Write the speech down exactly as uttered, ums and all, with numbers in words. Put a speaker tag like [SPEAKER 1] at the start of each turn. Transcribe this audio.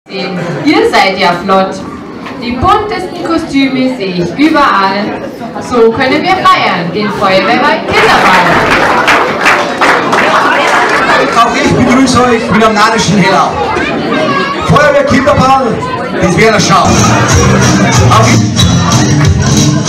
[SPEAKER 1] Ihr seid ja flott. Die buntesten Kostüme sehe ich überall. So können wir feiern, den Feuerwehrwald Kinderball.
[SPEAKER 2] Auch ich begrüße euch mit einem nanischen Heller. Feuerwehr Kinderball, das wäre eine Schau. Auf